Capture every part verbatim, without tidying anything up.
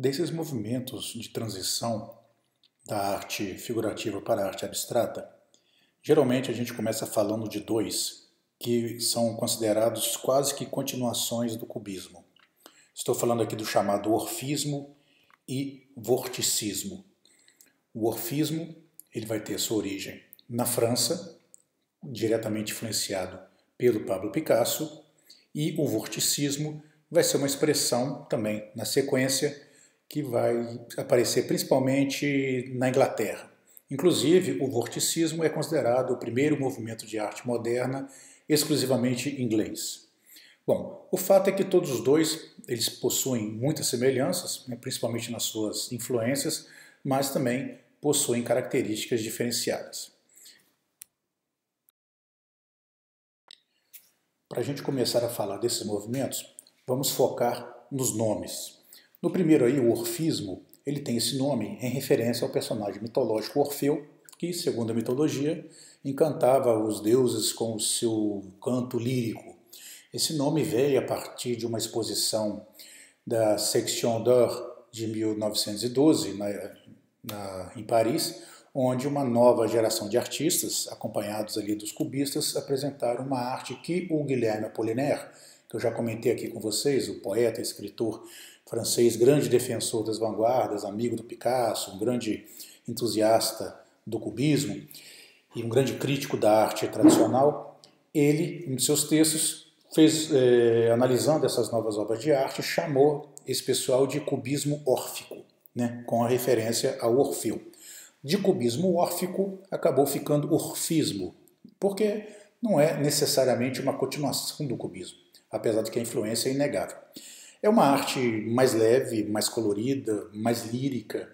Desses movimentos de transição da arte figurativa para a arte abstrata, geralmente a gente começa falando de dois, que são considerados quase que continuações do cubismo. Estou falando aqui do chamado orfismo e vorticismo. O orfismo ele vai ter sua origem na França, diretamente influenciado pelo Pablo Picasso, e o vorticismo vai ser uma expressão também na sequência que vai aparecer principalmente na Inglaterra. Inclusive, o vorticismo é considerado o primeiro movimento de arte moderna exclusivamente inglês. Bom, o fato é que todos os dois eles possuem muitas semelhanças, né, principalmente nas suas influências, mas também possuem características diferenciadas. Para a gente começar a falar desses movimentos, vamos focar nos nomes. No primeiro aí, o orfismo, ele tem esse nome em referência ao personagem mitológico Orfeu, que, segundo a mitologia, encantava os deuses com o seu canto lírico. Esse nome veio a partir de uma exposição da Section d'Art de mil novecentos e doze, na, na, em Paris, onde uma nova geração de artistas, acompanhados ali dos cubistas, apresentaram uma arte que o Guilherme Apollinaire, que eu já comentei aqui com vocês, o poeta e escritor francês, grande defensor das vanguardas, amigo do Picasso, um grande entusiasta do cubismo e um grande crítico da arte tradicional, ele, em seus textos, fez, eh, analisando essas novas obras de arte, chamou esse pessoal de cubismo órfico, né, com a referência ao Orfeu. De cubismo órfico acabou ficando orfismo, porque não é necessariamente uma continuação do cubismo, apesar de que a influência é inegável. É uma arte mais leve, mais colorida, mais lírica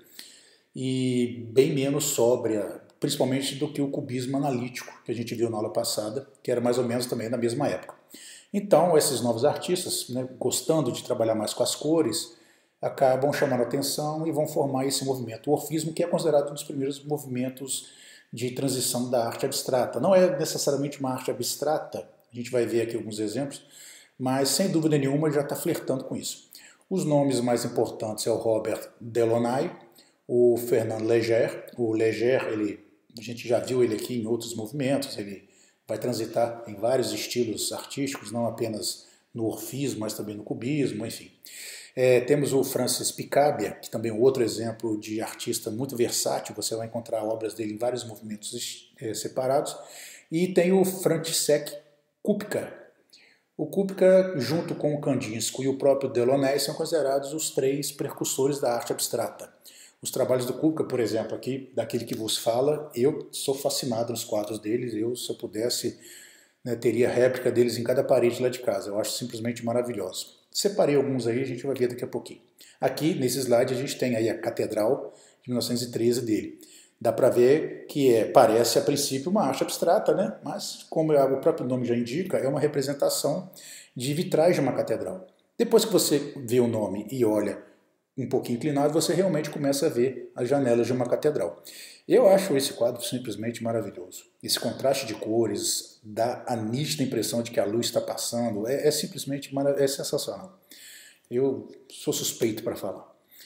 e bem menos sóbria, principalmente do que o cubismo analítico que a gente viu na aula passada, que era mais ou menos também na mesma época. Então, esses novos artistas, né, gostando de trabalhar mais com as cores, acabam chamando atenção e vão formar esse movimento. O orfismo, que é considerado um dos primeiros movimentos de transição da arte abstrata. Não é necessariamente uma arte abstrata, a gente vai ver aqui alguns exemplos, mas sem dúvida nenhuma já está flertando com isso. Os nomes mais importantes é o Robert Delaunay, o Fernand Léger. O Léger, ele, a gente já viu ele aqui em outros movimentos, ele vai transitar em vários estilos artísticos, não apenas no orfismo, mas também no cubismo, enfim. É, temos o Francis Picabia, que também é outro exemplo de artista muito versátil, você vai encontrar obras dele em vários movimentos é, separados. E tem o Franciszek Kupka. O Kupka, junto com o Kandinsky e o próprio Delaunay, são considerados os três precursores da arte abstrata. Os trabalhos do Kupka, por exemplo, aqui, daquele que vos fala, eu sou fascinado nos quadros deles, eu, se eu pudesse, né, teria réplica deles em cada parede lá de casa, eu acho simplesmente maravilhoso. Separei alguns aí, a gente vai ver daqui a pouquinho. Aqui, nesse slide, a gente tem aí a Catedral de mil novecentos e treze dele. Dá para ver que é, parece, a princípio, uma arte abstrata, né? Mas, como o próprio nome já indica, é uma representação de vitrais de uma catedral. Depois que você vê o nome e olha um pouquinho inclinado, você realmente começa a ver as janelas de uma catedral. Eu acho esse quadro simplesmente maravilhoso. Esse contraste de cores dá a nítida impressão de que a luz está passando. É, é simplesmente é sensacional. Eu sou suspeito para falar.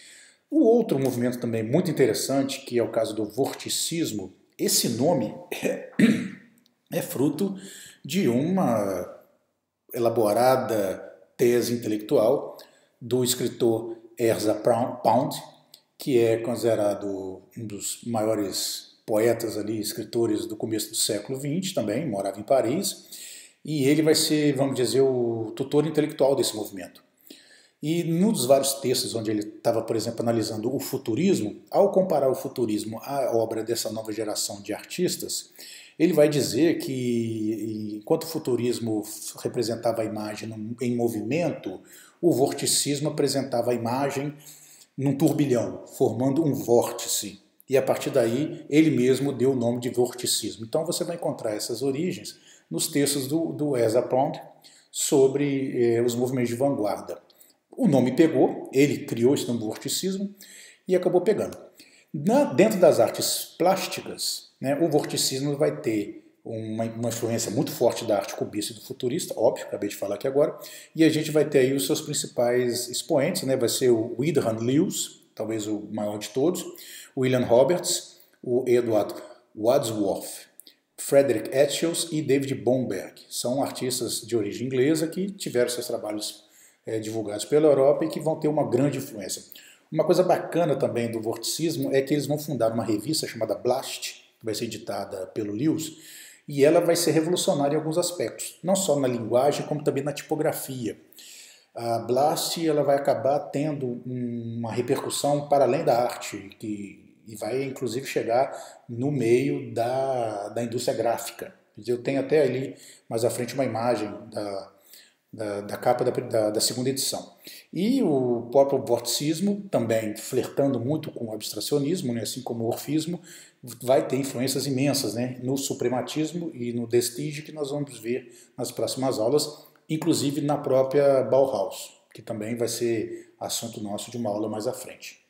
O outro movimento também muito interessante, que é o caso do vorticismo, esse nome é, é fruto de uma elaborada tese intelectual do escritor Ezra Pound, que é considerado um dos maiores poetas ali, escritores do começo do século vinte também, morava em Paris, e ele vai ser, vamos dizer, o tutor intelectual desse movimento. E num dos vários textos onde ele estava, por exemplo, analisando o futurismo, ao comparar o futurismo à obra dessa nova geração de artistas, ele vai dizer que, enquanto o futurismo representava a imagem em movimento, o vorticismo apresentava a imagem num turbilhão, formando um vórtice. E a partir daí, ele mesmo deu o nome de vorticismo. Então você vai encontrar essas origens nos textos do, do Ezra Pound sobre eh, os movimentos de vanguarda. O nome pegou, ele criou esse nome de vorticismo e acabou pegando. Na, dentro das artes plásticas, né, o vorticismo vai ter uma, uma influência muito forte da arte cubista e do futurista, óbvio, acabei de falar aqui agora, e a gente vai ter aí os seus principais expoentes, né? Vai ser o Wyndham Lewis, talvez o maior de todos, o William Roberts, o Edward Wadsworth, Frederick Etchells e David Bomberg. São artistas de origem inglesa que tiveram seus trabalhos é, divulgados pela Europa e que vão ter uma grande influência. Uma coisa bacana também do vorticismo é que eles vão fundar uma revista chamada Blast, que vai ser editada pelo Lewis, e ela vai ser revolucionária em alguns aspectos, não só na linguagem, como também na tipografia. A Blast ela vai acabar tendo uma repercussão para além da arte, que e vai inclusive chegar no meio da, da indústria gráfica. Eu tenho até ali mais à frente uma imagem da, da, da capa da, da, da segunda edição. E o próprio vorticismo, também flertando muito com o abstracionismo, né, assim como o orfismo, vai ter influências imensas, né, no suprematismo e no Destige, que nós vamos ver nas próximas aulas, inclusive na própria Bauhaus, que também vai ser assunto nosso de uma aula mais à frente.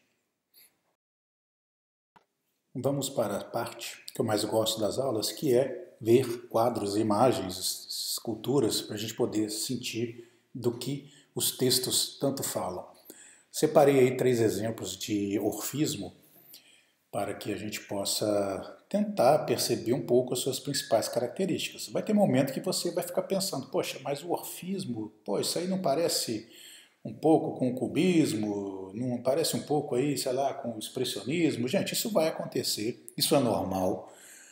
Vamos para a parte que eu mais gosto das aulas, que é ver quadros, imagens, esculturas, para a gente poder sentir do que os textos tanto falam. Separei aí três exemplos de orfismo para que a gente possa tentar perceber um pouco as suas principais características. Vai ter momento que você vai ficar pensando, poxa, mas o orfismo, pô, isso aí não parece um pouco com o cubismo, não parece um pouco aí, sei lá, com o expressionismo? Gente, isso vai acontecer, isso é normal.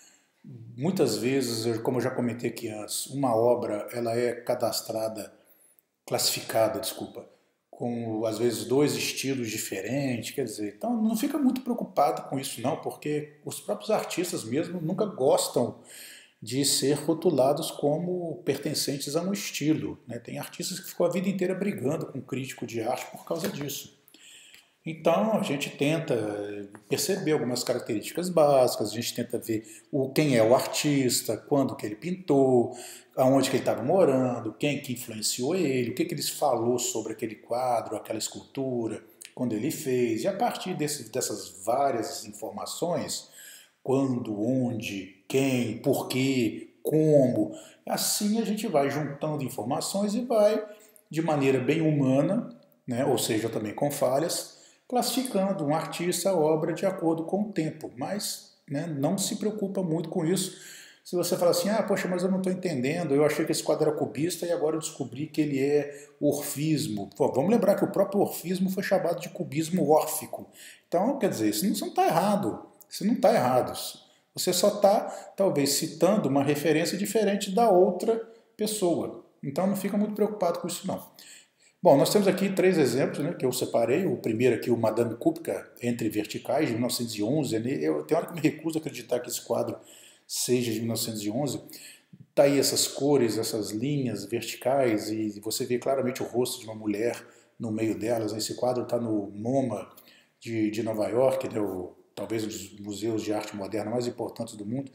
Muitas vezes, como eu já comentei aqui antes, uma obra ela é cadastrada, classificada, desculpa, com às vezes dois estilos diferentes, quer dizer, então não fica muito preocupado com isso não, porque os próprios artistas mesmo nunca gostam de ser rotulados como pertencentes a um estilo, né? Tem artistas que ficam a vida inteira brigando com um crítico de arte por causa disso. Então a gente tenta perceber algumas características básicas, a gente tenta ver o, quem é o artista, quando que ele pintou, aonde que ele estava morando, quem que influenciou ele, o que que ele falou sobre aquele quadro, aquela escultura, quando ele fez. E a partir desse, dessas várias informações, quando, onde, quem, porquê, como, assim a gente vai juntando informações e vai, de maneira bem humana, né, ou seja, também com falhas, classificando um artista, a obra de acordo com o tempo, mas né, não se preocupa muito com isso. Se você fala assim, ah, poxa, mas eu não estou entendendo, eu achei que esse quadro era cubista e agora eu descobri que ele é orfismo. Pô, vamos lembrar que o próprio orfismo foi chamado de cubismo órfico. Então, quer dizer, isso não está errado, isso não está errado. Você só está, talvez, citando uma referência diferente da outra pessoa. Então, não fica muito preocupado com isso, não. Bom, nós temos aqui três exemplos, né, que eu separei. O primeiro aqui, o Madame Kupka, Entre Verticais, de mil novecentos e onze. Eu, tem hora que me recuso a acreditar que esse quadro seja de mil novecentos e onze. Está aí essas cores, essas linhas verticais, e você vê claramente o rosto de uma mulher no meio delas. Esse quadro está no MoMA de, de Nova York, né, o, talvez um dos museus de arte moderna mais importantes do mundo.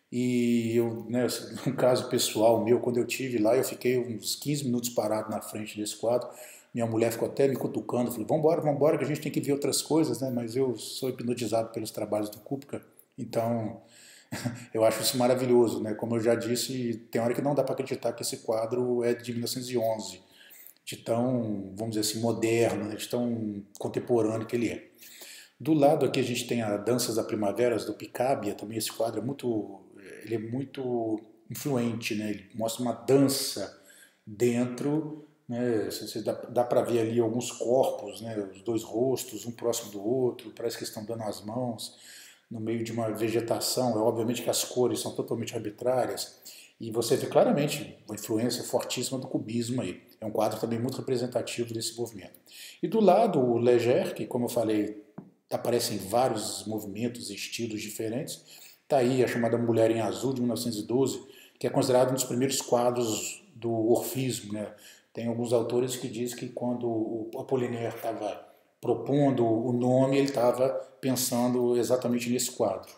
E eu, né, um caso pessoal meu, quando eu tive lá, eu fiquei uns quinze minutos parado na frente desse quadro. Minha mulher ficou até me cutucando, falou, vambora, vambora, que a gente tem que ver outras coisas, né? Mas eu sou hipnotizado pelos trabalhos do Kupka, então eu acho isso maravilhoso, né? Como eu já disse, tem hora que não dá para acreditar que esse quadro é de mil novecentos e onze, de tão, vamos dizer assim, moderno, né? De tão contemporâneo que ele é. Do lado aqui a gente tem a Danças da Primavera, do Picabia, também esse quadro é muito, ele é muito influente, né? Ele mostra uma dança dentro, né? Você dá, dá para ver ali alguns corpos, né? Os dois rostos, um próximo do outro, parece que estão dando as mãos no meio de uma vegetação. É obviamente que as cores são totalmente arbitrárias e você vê claramente uma influência fortíssima do cubismo aí. É um quadro também muito representativo desse movimento. E do lado o Leger, que como eu falei, aparecem vários movimentos e estilos diferentes. Está aí a chamada Mulher em Azul, de mil novecentos e doze, que é considerado um dos primeiros quadros do orfismo, né? Tem alguns autores que dizem que quando o Apollinaire estava propondo o nome, ele estava pensando exatamente nesse quadro.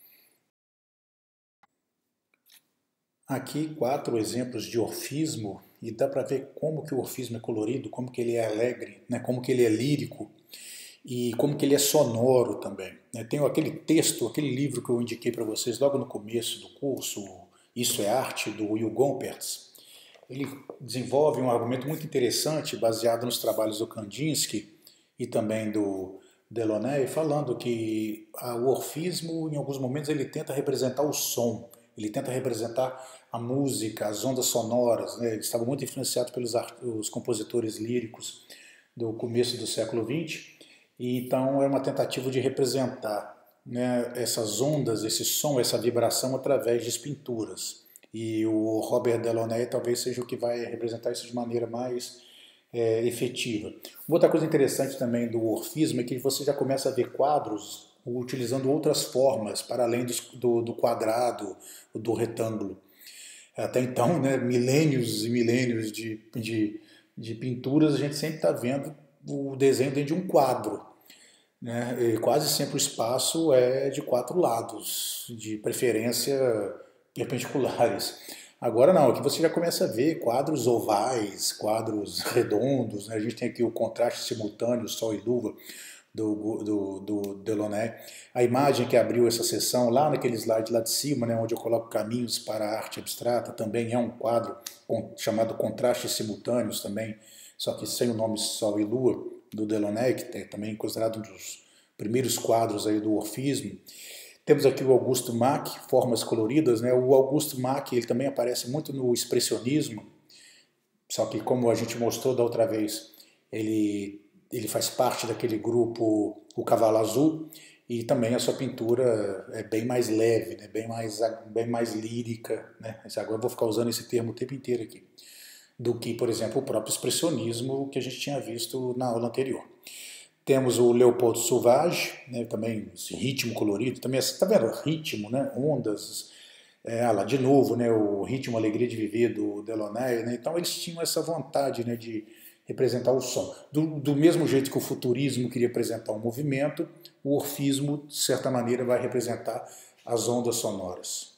Aqui quatro exemplos de orfismo, e dá para ver como que o orfismo é colorido, como que ele é alegre, né? Como que ele é lírico, e como que ele é sonoro também. Tem aquele texto, aquele livro que eu indiquei para vocês logo no começo do curso, Isso é Arte, do Will Gompertz, ele desenvolve um argumento muito interessante, baseado nos trabalhos do Kandinsky e também do Delaunay, falando que o orfismo, em alguns momentos, ele tenta representar o som, ele tenta representar a música, as ondas sonoras, né? Ele estava muito influenciado pelos os compositores líricos do começo do século vinte, e então é uma tentativa de representar, né, essas ondas, esse som, essa vibração através de pinturas. E o Robert Delaunay talvez seja o que vai representar isso de maneira mais é, efetiva. Uma outra coisa interessante também do orfismo é que você já começa a ver quadros utilizando outras formas, para além do, do quadrado, do retângulo. Até então, né, milênios e milênios de, de, de pinturas, a gente sempre está vendo o desenho dentro de um quadro. Né? E quase sempre o espaço é de quatro lados, de preferência perpendiculares. Agora não, aqui você já começa a ver quadros ovais, quadros redondos, né? A gente tem aqui o contraste simultâneo, sol e lua, do, do, do Delaunay. A imagem que abriu essa sessão, lá naquele slide lá de cima, né, onde eu coloco caminhos para a arte abstrata, também é um quadro chamado Contrastes Simultâneos, também, só que sem o nome Sol e Lua, do Delaunay, que é também considerado um dos primeiros quadros aí do orfismo. Temos aqui o Augusto Macke, Formas Coloridas, né? O Augusto Macke, ele também aparece muito no expressionismo, só que como a gente mostrou da outra vez, ele, ele faz parte daquele grupo O Cavalo Azul, e também a sua pintura é bem mais leve, né? bem, mais, bem mais lírica, né? Agora eu vou ficar usando esse termo o tempo inteiro aqui, do que, por exemplo, o próprio expressionismo que a gente tinha visto na aula anterior. Temos o Leopoldo Sauvage, né, também esse ritmo colorido, também está vendo? Ritmo, né, ondas, é, lá de novo, né, o ritmo Alegria de Viver do Delaunay, né, então eles tinham essa vontade, né, de representar o som. Do, do mesmo jeito que o futurismo queria representar um movimento, o orfismo, de certa maneira, vai representar as ondas sonoras.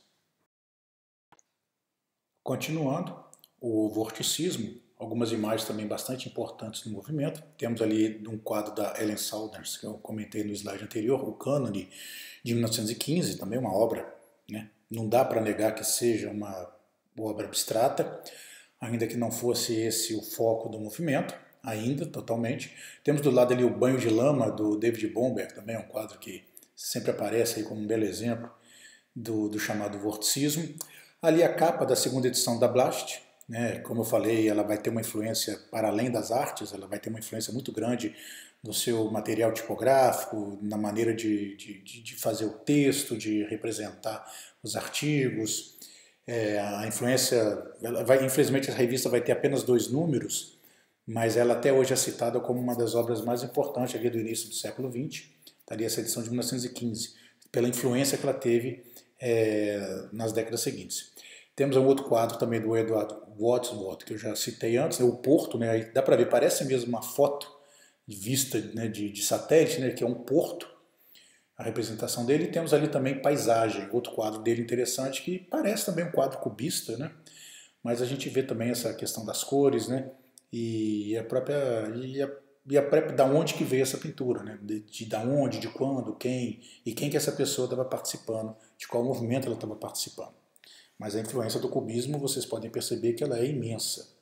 Continuando, o vorticismo, algumas imagens também bastante importantes no movimento. Temos ali um quadro da Ellen Saunders, que eu comentei no slide anterior, o Cânone, de mil novecentos e quinze, também uma obra, né? Não dá para negar que seja uma obra abstrata, ainda que não fosse esse o foco do movimento, ainda, totalmente. Temos do lado ali o Banho de Lama, do David Bomberg, também é um quadro que sempre aparece aí como um belo exemplo do, do chamado vorticismo. Ali a capa da segunda edição da Blast, né? Como eu falei, ela vai ter uma influência para além das artes, ela vai ter uma influência muito grande no seu material tipográfico, na maneira de, de, de fazer o texto, de representar os artigos. É, a influência, ela vai, infelizmente a revista vai ter apenas dois números, mas ela até hoje é citada como uma das obras mais importantes ali do início do século vinte, estaria essa edição de mil novecentos e quinze, pela influência que ela teve é, nas décadas seguintes. Temos um outro quadro também do Edward Wadsworth, que eu já citei antes, é o Porto, né? Aí dá para ver, parece mesmo uma foto de vista, né, de, de satélite, né, que é um porto, a representação dele. E temos ali também Paisagem, outro quadro dele interessante, que parece também um quadro cubista, né? Mas a gente vê também essa questão das cores, né? E a própria... E a, e a própria da onde que veio essa pintura, né? De, de da onde, de quando, quem, e quem que essa pessoa estava participando, de qual movimento ela estava participando. Mas a influência do cubismo, vocês podem perceber que ela é imensa.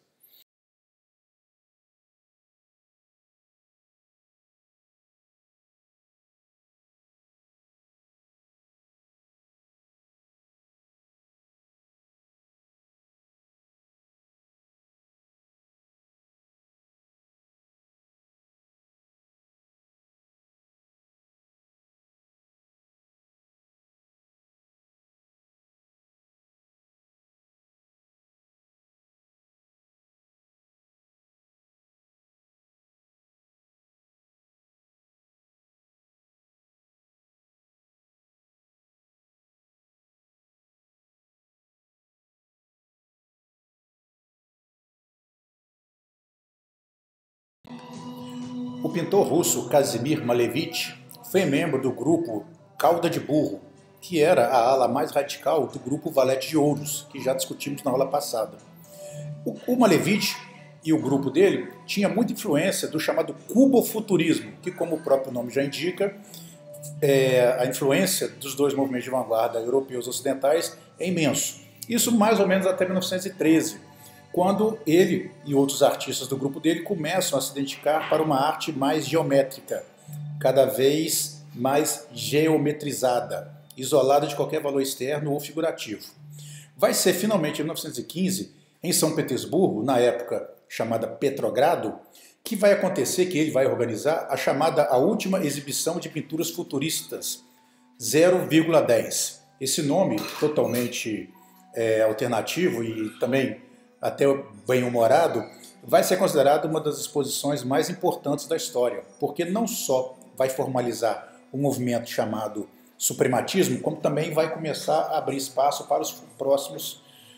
O pintor russo Kazimir Malevich foi membro do grupo Cauda de Burro, que era a ala mais radical do grupo Valete de Ouros, que já discutimos na aula passada. O, o Malevich e o grupo dele tinha muita influência do chamado cubofuturismo, que, como o próprio nome já indica, é, a influência dos dois movimentos de vanguarda europeus e ocidentais é imenso. Isso mais ou menos até mil novecentos e treze, quando ele e outros artistas do grupo dele começam a se dedicar para uma arte mais geométrica, cada vez mais geometrizada, isolada de qualquer valor externo ou figurativo. Vai ser finalmente em mil novecentos e quinze, em São Petersburgo, na época chamada Petrogrado, que vai acontecer, que ele vai organizar a chamada a última exibição de pinturas futuristas, zero vírgula dez. Esse nome totalmente é, alternativo e também até bem-humorado, vai ser considerado uma das exposições mais importantes da história, porque não só vai formalizar um movimento chamado suprematismo, como também vai começar a abrir espaço para os próximos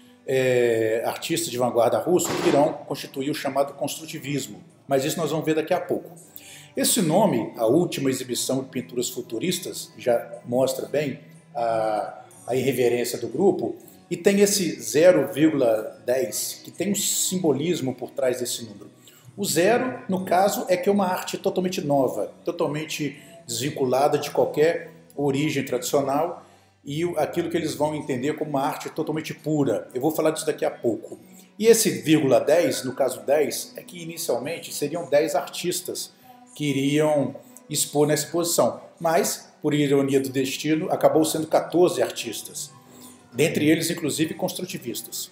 é, artistas de vanguarda russos que irão constituir o chamado construtivismo. Mas isso nós vamos ver daqui a pouco. Esse nome, a última exibição de pinturas futuristas, já mostra bem a, a irreverência do grupo, e tem esse zero vírgula dez, que tem um simbolismo por trás desse número. O zero, no caso, é que é uma arte totalmente nova, totalmente desvinculada de qualquer origem tradicional e aquilo que eles vão entender como uma arte totalmente pura. Eu vou falar disso daqui a pouco. E esse vírgula dez, no caso dez, é que inicialmente seriam dez artistas que iriam expor nessa exposição, mas, por ironia do destino, acabou sendo quatorze artistas. Dentre eles, inclusive, construtivistas.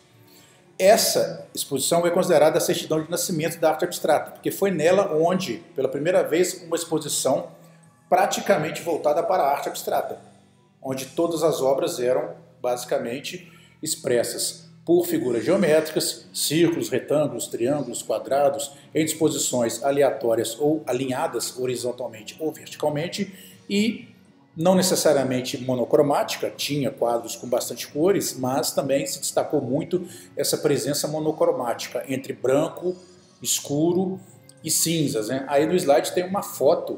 Essa exposição é considerada a certidão de nascimento da arte abstrata, porque foi nela onde, pela primeira vez, uma exposição praticamente voltada para a arte abstrata, onde todas as obras eram, basicamente, expressas por figuras geométricas, círculos, retângulos, triângulos, quadrados, em disposições aleatórias ou alinhadas horizontalmente ou verticalmente, e não necessariamente monocromática, tinha quadros com bastante cores, mas também se destacou muito essa presença monocromática entre branco, escuro e cinzas, né? Aí no slide tem uma foto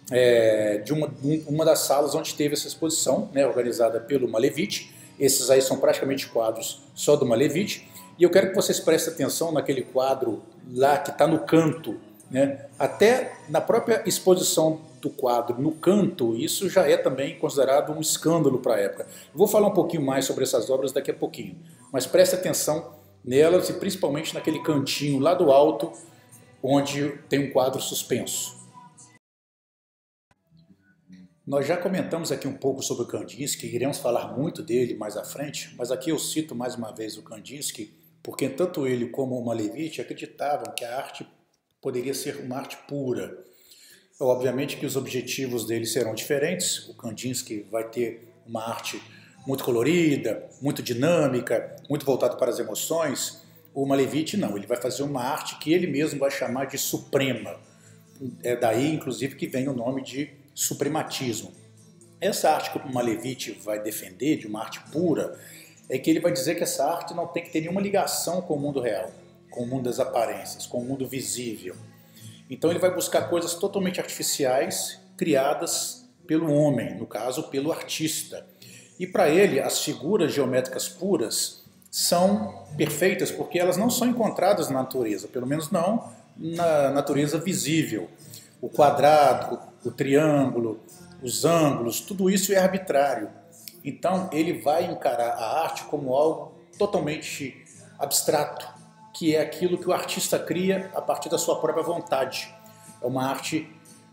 é, de uma, uma das salas onde teve essa exposição, né, organizada pelo Malevich. Esses aí são praticamente quadros só do Malevich. E eu quero que vocês prestem atenção naquele quadro lá que está no canto, né? Até na própria exposição do quadro no canto, isso já é também considerado um escândalo para a época. Eu vou falar um pouquinho mais sobre essas obras daqui a pouquinho, mas preste atenção nelas e principalmente naquele cantinho lá do alto, onde tem um quadro suspenso. Nós já comentamos aqui um pouco sobre o Kandinsky, iremos falar muito dele mais à frente, mas aqui eu cito mais uma vez o Kandinsky, porque tanto ele como o Malevich acreditavam que a arte poderia ser uma arte pura. Obviamente que os objetivos dele serão diferentes. O Kandinsky vai ter uma arte muito colorida, muito dinâmica, muito voltada para as emoções. O Malevich não, ele vai fazer uma arte que ele mesmo vai chamar de suprema. É daí, inclusive, que vem o nome de suprematismo. Essa arte que o Malevich vai defender, de uma arte pura, é que ele vai dizer que essa arte não tem que ter nenhuma ligação com o mundo real, com o mundo das aparências, com o mundo visível. Então ele vai buscar coisas totalmente artificiais, criadas pelo homem, no caso, pelo artista. E para ele, as figuras geométricas puras são perfeitas porque elas não são encontradas na natureza, pelo menos não na natureza visível. O quadrado, o triângulo, os ângulos, tudo isso é arbitrário. Então ele vai encarar a arte como algo totalmente abstrato, que é aquilo que o artista cria a partir da sua própria vontade. É uma arte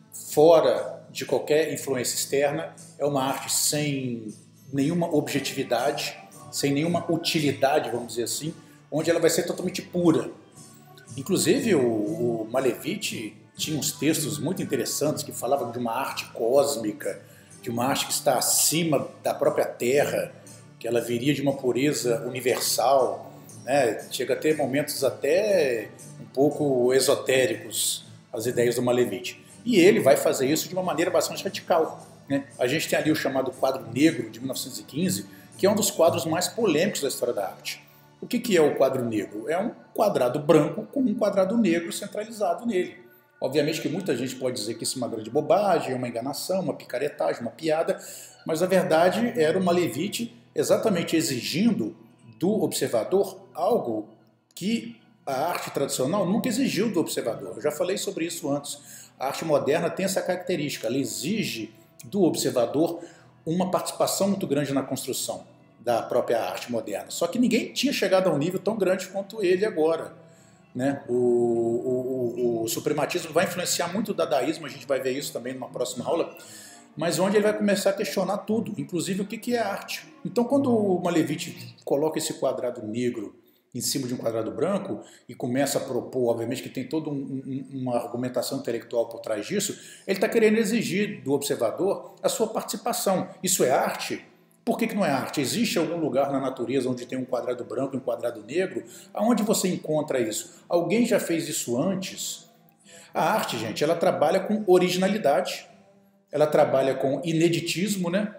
fora de qualquer influência externa, é uma arte sem nenhuma objetividade, sem nenhuma utilidade, vamos dizer assim, onde ela vai ser totalmente pura. Inclusive o, o Malevich tinha uns textos muito interessantes que falavam de uma arte cósmica, de uma arte que está acima da própria Terra, que ela viria de uma pureza universal, né? Chega a ter momentos até um pouco esotéricos as ideias do Malevich. E ele vai fazer isso de uma maneira bastante radical, né? A gente tem ali o chamado quadro negro de mil novecentos e quinze, que é um dos quadros mais polêmicos da história da arte. O que, que é o quadro negro? É um quadrado branco com um quadrado negro centralizado nele. Obviamente que muita gente pode dizer que isso é uma grande bobagem, uma enganação, uma picaretagem, uma piada, mas na verdade era o Malevich exatamente exigindo do observador algo que a arte tradicional nunca exigiu do observador. Eu já falei sobre isso antes. A arte moderna tem essa característica, ela exige do observador uma participação muito grande na construção da própria arte moderna. Só que ninguém tinha chegado a um nível tão grande quanto ele agora, né? O, o, o, o suprematismo vai influenciar muito o dadaísmo, a gente vai ver isso também numa próxima aula, mas onde ele vai começar a questionar tudo, inclusive o que, que é arte. Então, quando o Malevich coloca esse quadrado negro em cima de um quadrado branco e começa a propor, obviamente que tem toda um, um, uma argumentação intelectual por trás disso, ele está querendo exigir do observador a sua participação. Isso é arte? Por que que não é arte? Existe algum lugar na natureza onde tem um quadrado branco e um quadrado negro? Aonde você encontra isso? Alguém já fez isso antes? A arte, gente, ela trabalha com originalidade, ela trabalha com ineditismo, né?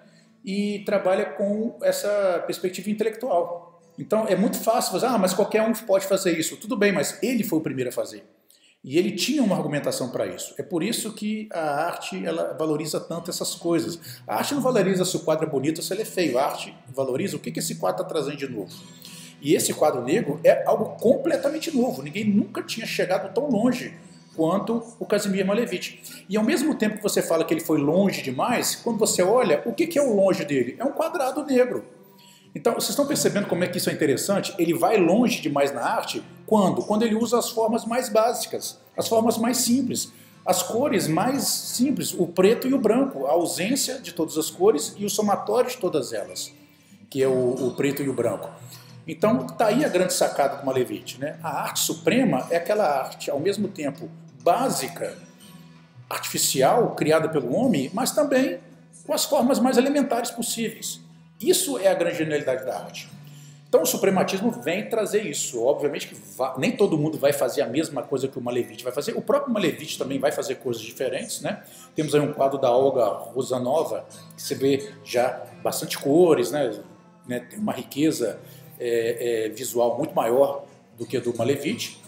E trabalha com essa perspectiva intelectual. Então é muito fácil você, ah, mas qualquer um pode fazer isso. Tudo bem, mas ele foi o primeiro a fazer. E ele tinha uma argumentação para isso. É por isso que a arte ela valoriza tanto essas coisas. A arte não valoriza se o quadro é bonito ou se ele é feio. A arte valoriza o que que esse quadro está trazendo de novo. E esse quadro negro é algo completamente novo. Ninguém nunca tinha chegado tão longe quanto o Kazimierz Malevich. E ao mesmo tempo que você fala que ele foi longe demais, quando você olha, o que que é o longe dele? É um quadrado negro. Então, vocês estão percebendo como é que isso é interessante? Ele vai longe demais na arte quando? Quando ele usa as formas mais básicas, as formas mais simples, as cores mais simples, o preto e o branco, a ausência de todas as cores e o somatório de todas elas, que é o, o preto e o branco. Então, está aí a grande sacada do Malevich, né? A arte suprema é aquela arte, ao mesmo tempo, básica, artificial, criada pelo homem, mas também com as formas mais elementares possíveis. Isso é a grande genialidade da arte. Então o suprematismo vem trazer isso. Obviamente que nem todo mundo vai fazer a mesma coisa que o Malevich vai fazer. O próprio Malevich também vai fazer coisas diferentes, né? Temos aí um quadro da Olga Rosanova, que você vê já bastante cores, né? Tem uma riqueza é, é, visual muito maior do que a do Malevich.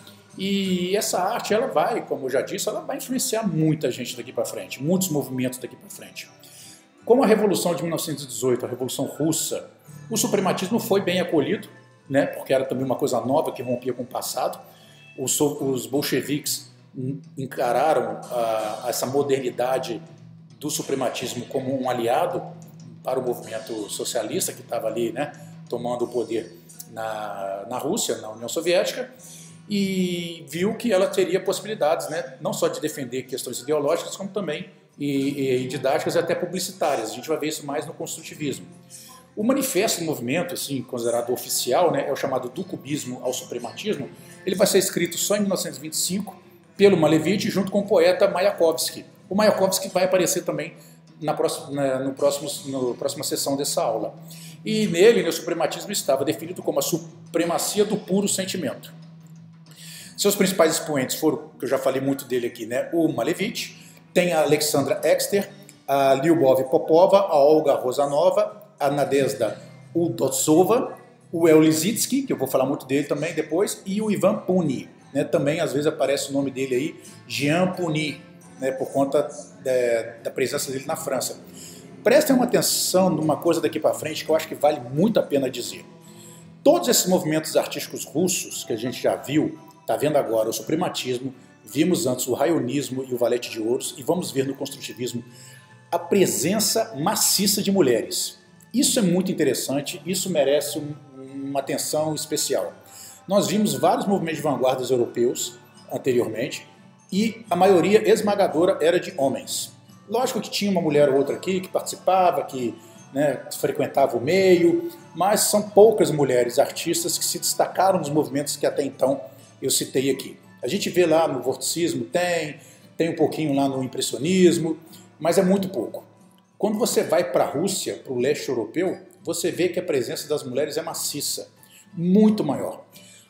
E essa arte, ela vai, como eu já disse, ela vai influenciar muita gente daqui para frente, muitos movimentos daqui para frente. Como a Revolução de mil novecentos e dezoito, a Revolução Russa, o suprematismo foi bem acolhido, né, porque era também uma coisa nova que rompia com o passado. Os, os bolcheviques encararam a, essa modernidade do suprematismo como um aliado para o movimento socialista que estava ali, né, tomando o poder na, na Rússia, na União Soviética, e viu que ela teria possibilidades, né, não só de defender questões ideológicas, como também E, e didáticas e até publicitárias. A gente vai ver isso mais no construtivismo. O manifesto do movimento, assim, considerado oficial, né, é o chamado do cubismo ao suprematismo. Ele vai ser escrito só em mil novecentos e vinte e cinco pelo Malevich junto com o poeta Mayakovsky. O Mayakovsky vai aparecer também na próxima, na, no próximo, na próxima sessão dessa aula. E nele, né, o suprematismo estava definido como a supremacia do puro sentimento. Seus principais expoentes foram, que eu já falei muito dele aqui, né, o Malevich. Tem a Alexandra Exter, a Lyubov Popova, a Olga Rosanova, a Nadezhda Udovtsova, o El Lissitzky, que eu vou falar muito dele também depois, e o Ivan Puni. Né, também às vezes aparece o nome dele aí, Jean Puni, né, por conta de, da presença dele na França. Prestem uma atenção numa coisa daqui para frente que eu acho que vale muito a pena dizer. Todos esses movimentos artísticos russos que a gente já viu, está vendo agora o suprematismo, vimos antes o raionismo e o valete de ouros, e vamos ver no construtivismo a presença maciça de mulheres. Isso é muito interessante, isso merece um, uma atenção especial. Nós vimos vários movimentos de vanguardas europeus anteriormente, e a maioria esmagadora era de homens. Lógico que tinha uma mulher ou outra aqui que participava, que, né, frequentava o meio, mas são poucas mulheres artistas que se destacaram nos movimentos que até então eu citei aqui. A gente vê lá no vorticismo, tem, tem um pouquinho lá no impressionismo, mas é muito pouco. Quando você vai para a Rússia, para o leste europeu, você vê que a presença das mulheres é maciça, muito maior.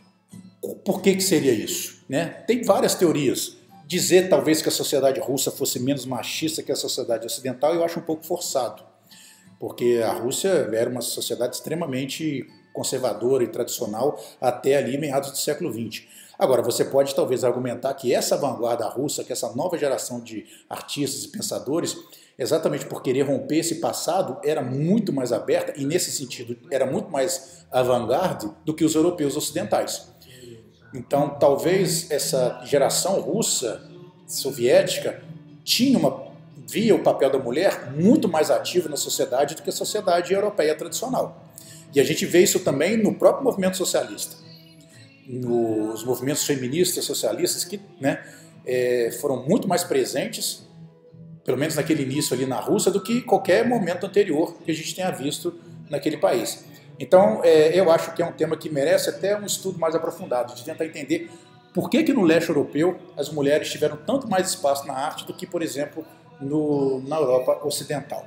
Por que que seria isso? Né? Tem várias teorias. Dizer talvez que a sociedade russa fosse menos machista que a sociedade ocidental, eu acho um pouco forçado, porque a Rússia era uma sociedade extremamente conservadora e tradicional até ali meados do século vinte. Agora, você pode talvez argumentar que essa vanguarda russa, que essa nova geração de artistas e pensadores, exatamente por querer romper esse passado, era muito mais aberta e, nesse sentido, era muito mais avant-garde do que os europeus ocidentais. Então, talvez essa geração russa, soviética, tinha uma, via o papel da mulher muito mais ativo na sociedade do que a sociedade europeia tradicional. E a gente vê isso também no próprio movimento socialista, nos movimentos feministas socialistas que, né, é, foram muito mais presentes, pelo menos naquele início ali na Rússia, do que qualquer momento anterior que a gente tenha visto naquele país. Então, é, eu acho que é um tema que merece até um estudo mais aprofundado, de tentar entender por que que no leste europeu as mulheres tiveram tanto mais espaço na arte do que, por exemplo, no, na Europa Ocidental.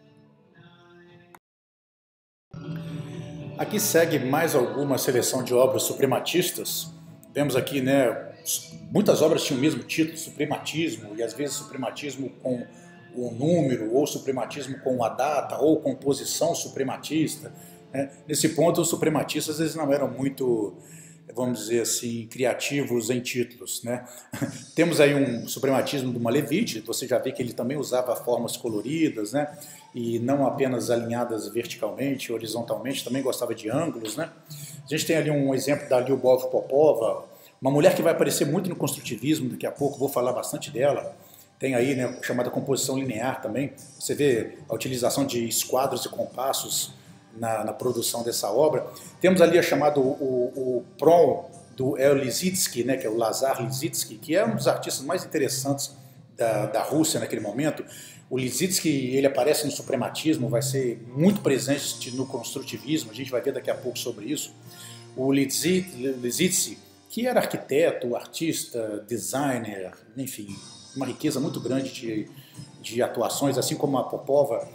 Aqui segue mais alguma seleção de obras suprematistas. Vemos aqui, né, muitas obras tinham o mesmo título, suprematismo, e às vezes suprematismo com o número, ou suprematismo com a data, ou composição suprematista. Né? Nesse ponto, os suprematistas eles não eram muito, vamos dizer assim, criativos em títulos. Né? Temos aí um suprematismo do Malevich, você já vê que ele também usava formas coloridas, né? E não apenas alinhadas verticalmente, horizontalmente, também gostava de ângulos. Né? A gente tem ali um exemplo da Lyubov Popova, uma mulher que vai aparecer muito no construtivismo, daqui a pouco vou falar bastante dela. Tem aí, né, a chamada composição linear também, você vê a utilização de esquadros e compassos na, na produção dessa obra. Temos ali a chamada o, o, o Prom do El Lissitzky, né, que é o Lazar Lissitzky, que é um dos artistas mais interessantes da, da Rússia naquele momento. O Lissitzky, ele aparece no suprematismo, vai ser muito presente no construtivismo, a gente vai ver daqui a pouco sobre isso. O Lissitzky, que era arquiteto, artista, designer, enfim, uma riqueza muito grande de, de atuações, assim como a Popova,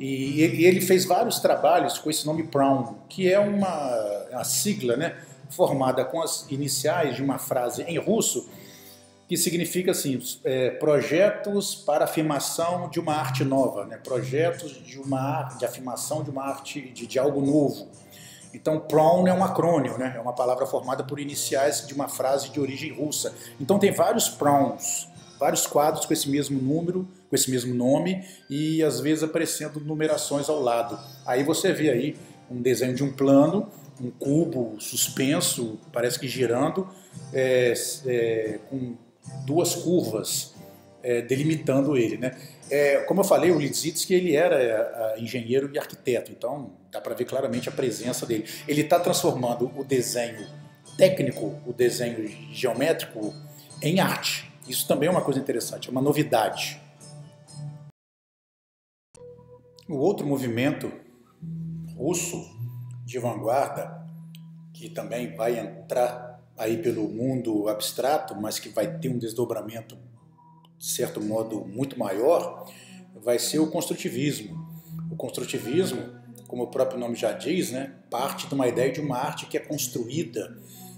e ele, ele fez vários trabalhos com esse nome Prom, que é uma, uma sigla, né, formada com as iniciais de uma frase em russo, que significa assim, é, projetos para afirmação de uma arte nova, né? Projetos de, uma, de afirmação de uma arte, de, de algo novo. Então, Prom é um acrônimo, né? É uma palavra formada por iniciais de uma frase de origem russa. Então tem vários Proms, vários quadros com esse mesmo número, com esse mesmo nome, e às vezes aparecendo numerações ao lado. Aí você vê aí um desenho de um plano, um cubo suspenso, parece que girando, é, é, com duas curvas é, delimitando ele, né? É, como eu falei, o Lissitzky ele era é, engenheiro e arquiteto, então dá para ver claramente a presença dele. Ele está transformando o desenho técnico, o desenho geométrico, em arte. Isso também é uma coisa interessante, é uma novidade. O outro movimento russo de vanguarda, que também vai entrar aí pelo mundo abstrato, mas que vai ter um desdobramento, de certo modo, muito maior, vai ser o construtivismo. O construtivismo, como o próprio nome já diz, né, parte de uma ideia de uma arte que é construída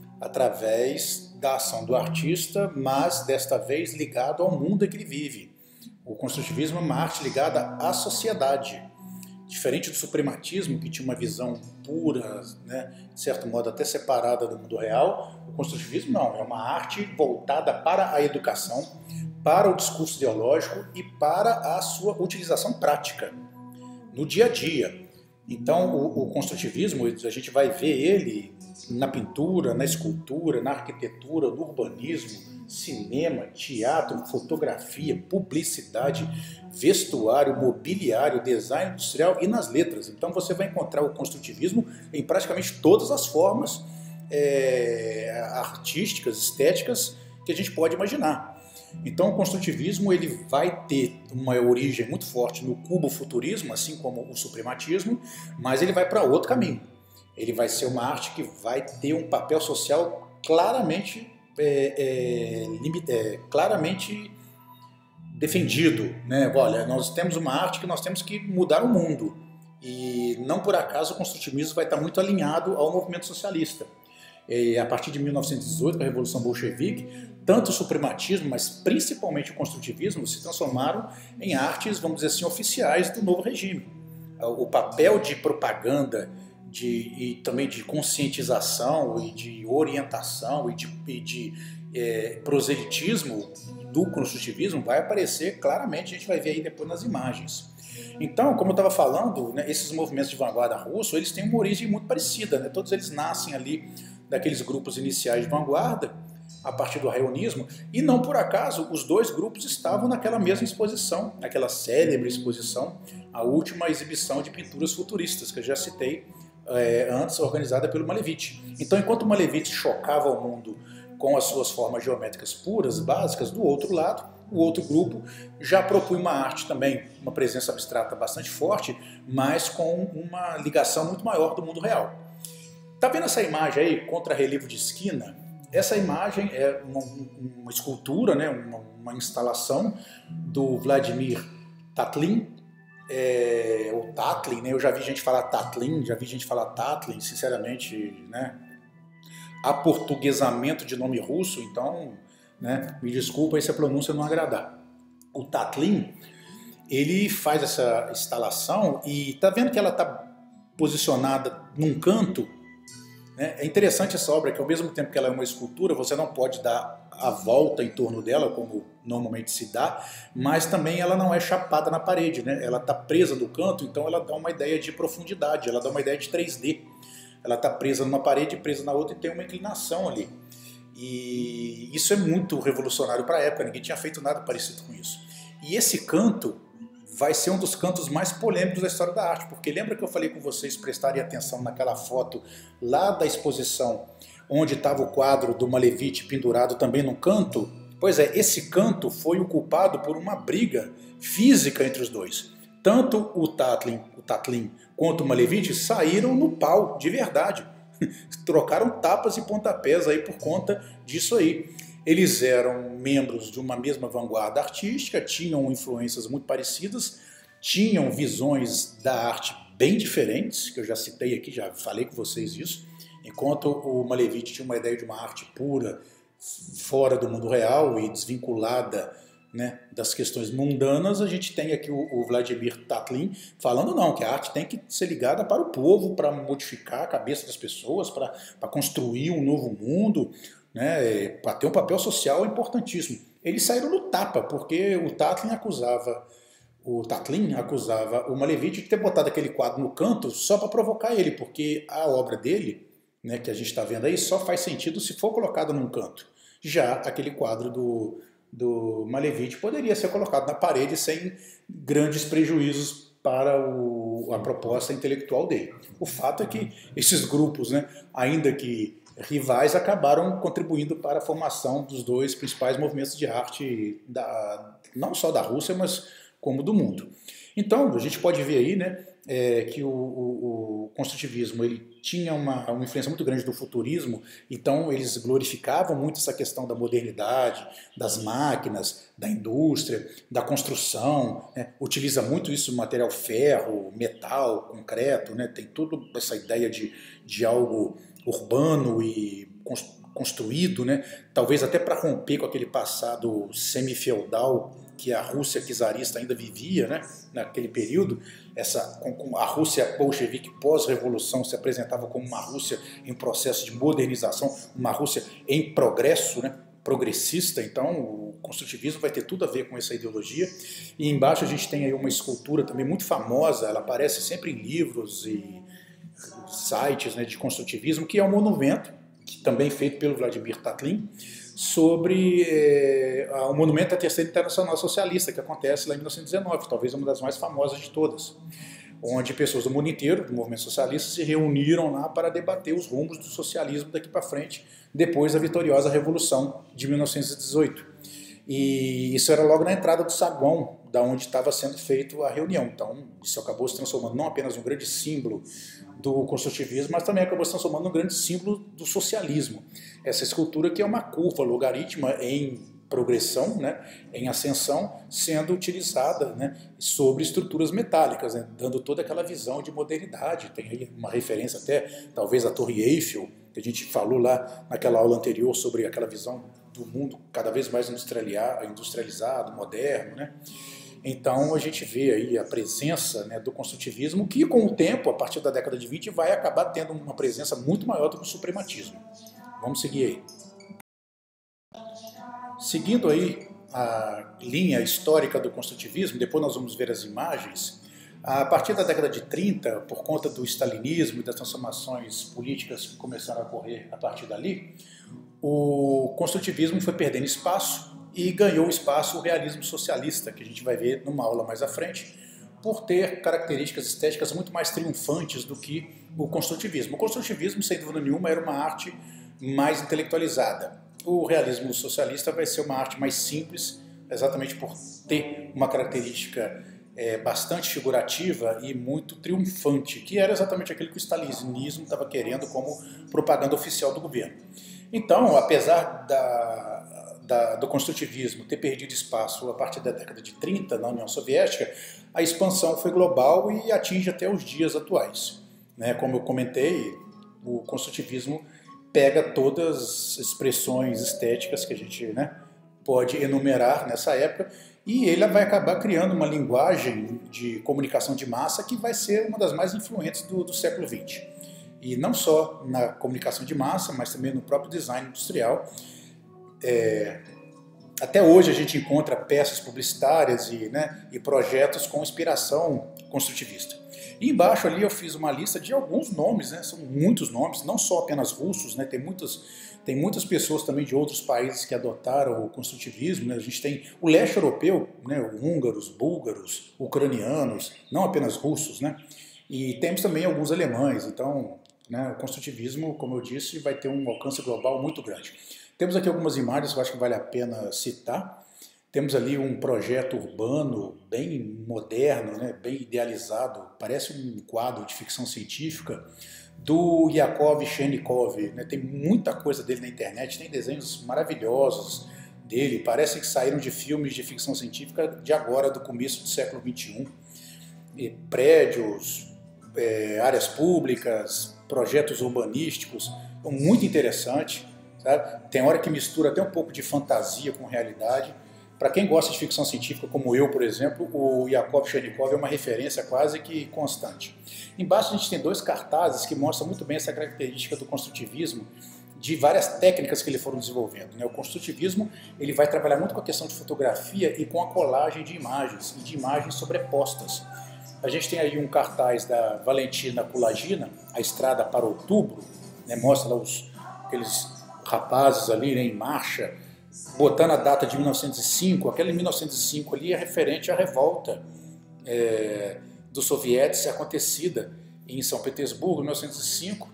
através da ação do artista, mas desta vez ligado ao mundo em que ele vive. O construtivismo é uma arte ligada à sociedade. Diferente do suprematismo, que tinha uma visão pura, né, de certo modo até separada do mundo real, o construtivismo não, é uma arte voltada para a educação, para o discurso ideológico e para a sua utilização prática, no dia a dia. Então, o, o construtivismo, a gente vai ver ele na pintura, na escultura, na arquitetura, no urbanismo, cinema, teatro, fotografia, publicidade, vestuário, mobiliário, design industrial e nas letras. Então você vai encontrar o construtivismo em praticamente todas as formas é, artísticas, estéticas que a gente pode imaginar. Então o construtivismo ele vai ter uma origem muito forte no cubo-futurismo, assim como o suprematismo, mas ele vai para outro caminho. Ele vai ser uma arte que vai ter um papel social claramente, é, é, é, claramente defendido, né? Olha, nós temos uma arte que nós temos que mudar o mundo e não por acaso o construtivismo vai estar muito alinhado ao movimento socialista. E a partir de mil novecentos e dezoito, com a Revolução Bolchevique, tanto o suprematismo, mas principalmente o construtivismo se transformaram em artes, vamos dizer assim, oficiais do novo regime. O papel de propaganda de, e também de conscientização e de orientação e de, e de é, proselitismo do construtivismo vai aparecer claramente, a gente vai ver aí depois nas imagens. Então, como eu estava falando, né, esses movimentos de vanguarda russo, eles têm uma origem muito parecida, né? Todos eles nascem ali daqueles grupos iniciais de vanguarda, a partir do raionismo, e não por acaso os dois grupos estavam naquela mesma exposição, naquela célebre exposição, a última exibição de pinturas futuristas, que eu já citei é, antes organizada pelo Malevich. Então, enquanto o Malevich chocava o mundo com as suas formas geométricas puras, básicas, do outro lado, o outro grupo já propunha uma arte também, uma presença abstrata bastante forte, mas com uma ligação muito maior do mundo real. Tá vendo essa imagem aí, contra-relevo de esquina? Essa imagem é uma, uma escultura, né, uma, uma instalação do Vladimir Tatlin, é, ou Tatlin, né, eu já vi gente falar Tatlin, já vi gente falar Tatlin, sinceramente, né, aportuguesamento de nome russo, então, né, me desculpa aí se a pronúncia não agradar. O Tatlin, ele faz essa instalação e tá vendo que ela está posicionada num canto, né? É interessante essa obra que ao mesmo tempo que ela é uma escultura, você não pode dar a volta em torno dela, como normalmente se dá, mas também ela não é chapada na parede, né? Ela está presa no canto, então ela dá uma ideia de profundidade, ela dá uma ideia de três D. Ela está presa numa parede, presa na outra e tem uma inclinação ali. E isso é muito revolucionário para a época, ninguém tinha feito nada parecido com isso. E esse canto vai ser um dos cantos mais polêmicos da história da arte, porque lembra que eu falei com vocês prestarem atenção naquela foto lá da exposição, onde estava o quadro do Malevich pendurado também no canto? Pois é, esse canto foi o culpado por uma briga física entre os dois. Tanto o Tatlin, o Tatlin quanto o Malevich saíram no pau, de verdade. Trocaram tapas e pontapés aí por conta disso aí. Eles eram membros de uma mesma vanguarda artística, tinham influências muito parecidas, tinham visões da arte bem diferentes, que eu já citei aqui, já falei com vocês isso. Enquanto o Malevich tinha uma ideia de uma arte pura, fora do mundo real e desvinculada, né, das questões mundanas, a gente tem aqui o, o Vladimir Tatlin falando não, que a arte tem que ser ligada para o povo, para modificar a cabeça das pessoas, para construir um novo mundo, né, para ter um papel social importantíssimo. Eles saíram no tapa, porque o Tatlin acusava o Tatlin acusava o Malevich de ter botado aquele quadro no canto só para provocar ele, porque a obra dele, né, que a gente está vendo aí, só faz sentido se for colocado num canto. Já aquele quadro do, do Malevich poderia ser colocado na parede sem grandes prejuízos para o, a proposta intelectual dele. O fato é que esses grupos, né, ainda que rivais, acabaram contribuindo para a formação dos dois principais movimentos de arte, da, não só da Rússia, mas como do mundo. Então, a gente pode ver aí, né, é, que o, o, o construtivismo ele tinha uma, uma influência muito grande do futurismo, então eles glorificavam muito essa questão da modernidade, das máquinas, da indústria, da construção, né, utiliza muito isso, material ferro, metal, concreto, né, tem toda essa ideia de, de algo urbano e construído, né, talvez até para romper com aquele passado semi-feudal que a Rússia czarista ainda vivia, né, naquele período. Essa, a Rússia bolchevique pós-revolução se apresentava como uma Rússia em processo de modernização, uma Rússia em progresso, né, progressista. Então o construtivismo vai ter tudo a ver com essa ideologia. E embaixo a gente tem aí uma escultura também muito famosa, ela aparece sempre em livros e sites, né, de construtivismo, que é um monumento, que também feito pelo Vladimir Tatlin, sobre é, o monumento à Terceira Internacional Socialista, que acontece lá em mil novecentos e dezenove, talvez uma das mais famosas de todas, onde pessoas do mundo inteiro, do movimento socialista, se reuniram lá para debater os rumos do socialismo daqui para frente, depois da vitoriosa Revolução de mil novecentos e dezoito. E isso era logo na entrada do saguão, da onde estava sendo feita a reunião. Então, isso acabou se transformando não apenas num grande símbolo do construtivismo, mas também acabou se transformando num grande símbolo do socialismo. Essa escultura que é uma curva logarítmica em progressão, né, em ascensão, sendo utilizada, né, sobre estruturas metálicas, né, dando toda aquela visão de modernidade. Tem aí uma referência até, talvez, à Torre Eiffel, que a gente falou lá naquela aula anterior sobre aquela visão do mundo cada vez mais industrializado, moderno, né? Então a gente vê aí a presença, né, do construtivismo, que com o tempo, a partir da década de vinte, vai acabar tendo uma presença muito maior do que o suprematismo. Vamos seguir aí. Seguindo aí a linha histórica do construtivismo, depois nós vamos ver as imagens. A partir da década de trinta, por conta do stalinismo e das transformações políticas que começaram a ocorrer a partir dali, o construtivismo foi perdendo espaço e ganhou espaço o realismo socialista, que a gente vai ver numa aula mais à frente, por ter características estéticas muito mais triunfantes do que o construtivismo. O construtivismo, sem dúvida nenhuma, era uma arte mais intelectualizada. O realismo socialista vai ser uma arte mais simples, exatamente por ter uma característica é, bastante figurativa e muito triunfante, que era exatamente aquilo que o stalinismo estava querendo como propaganda oficial do governo. Então, apesar da, da, do construtivismo ter perdido espaço a partir da década de trinta na União Soviética, a expansão foi global e atinge até os dias atuais. Né? Como eu comentei, o construtivismo pega todas as expressões estéticas que a gente, né, pode enumerar nessa época e ele vai acabar criando uma linguagem de comunicação de massa que vai ser uma das mais influentes do, do século vinte. E não só na comunicação de massa, mas também no próprio design industrial. É, até hoje a gente encontra peças publicitárias e, né, e projetos com inspiração construtivista. E embaixo ali eu fiz uma lista de alguns nomes, né, são muitos nomes, não só apenas russos, né, tem, muitas, tem muitas pessoas também de outros países que adotaram o construtivismo. Né, a gente tem o leste europeu, né, húngaros, búlgaros, ucranianos, não apenas russos, né, e temos também alguns alemães. Então, né, o construtivismo, como eu disse, vai ter um alcance global muito grande. Temos aqui algumas imagens que eu acho que vale a pena citar. Temos ali um projeto urbano bem moderno, né, bem idealizado, parece um quadro de ficção científica, do Yakov Chernikov. Né, tem muita coisa dele na internet, tem desenhos maravilhosos dele, parece que saíram de filmes de ficção científica de agora, do começo do século vinte e um. E prédios, é, áreas públicas, projetos urbanísticos, muito interessante. Sabe? Tem hora que mistura até um pouco de fantasia com realidade. Para quem gosta de ficção científica, como eu, por exemplo, o Yakov Chernikov é uma referência quase que constante. Embaixo a gente tem dois cartazes que mostram muito bem essa característica do construtivismo, de várias técnicas que ele foram desenvolvendo. Né? O construtivismo ele vai trabalhar muito com a questão de fotografia e com a colagem de imagens, e de imagens sobrepostas. A gente tem aí um cartaz da Valentina Kulagina, A Estrada para Outubro, né? Mostra lá os, aqueles rapazes ali, né, em marcha, botando a data de mil novecentos e cinco, aquele mil novecentos e cinco ali é referente à revolta é, dos sovietes acontecida em São Petersburgo, em mil novecentos e cinco,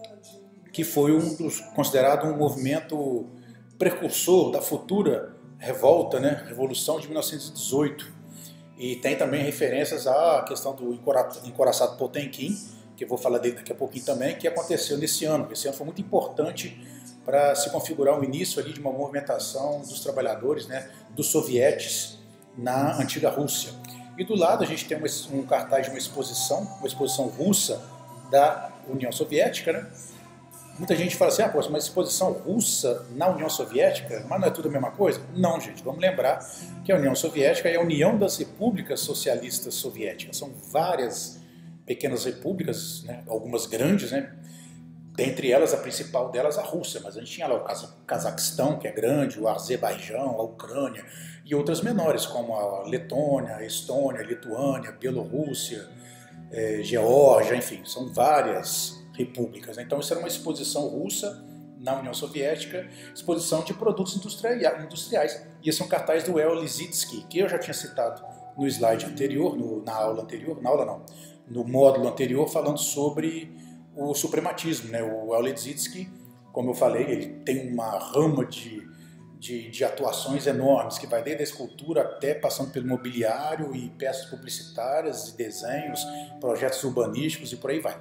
que foi um dos, considerado um movimento precursor da futura revolta, né, Revolução de mil novecentos e dezoito. E tem também referências à questão do encoraçado Potemkin, que eu vou falar dele daqui a pouquinho também, que aconteceu nesse ano. Esse ano foi muito importante para se configurar o início ali de uma movimentação dos trabalhadores, né, dos sovietes na antiga Rússia. E do lado a gente tem um cartaz de uma exposição, uma exposição russa da União Soviética. Né? Muita gente fala assim, ah, poxa, mas exposição russa na União Soviética, mas não é tudo a mesma coisa? Não, gente, vamos lembrar que a União Soviética é a União das Repúblicas Socialistas Soviéticas. São várias pequenas repúblicas, né, algumas grandes, né? Dentre elas, a principal delas, a Rússia, mas a gente tinha lá o Cazaquistão, que é grande, o Azerbaijão, a Ucrânia, e outras menores, como a Letônia, a Estônia, a Lituânia, a Bielorrússia, é, Geórgia, enfim, são várias repúblicas. Então, isso era uma exposição russa na União Soviética, exposição de produtos industriais. E esse é um cartaz do El Lissitzky, que eu já tinha citado no slide anterior, no, na aula anterior, na aula não, no módulo anterior, falando sobre o suprematismo. Né? O El Lissitzky, como eu falei, ele tem uma rama de, de, de atuações enormes, que vai desde a escultura até passando pelo mobiliário e peças publicitárias e desenhos, projetos urbanísticos e por aí vai.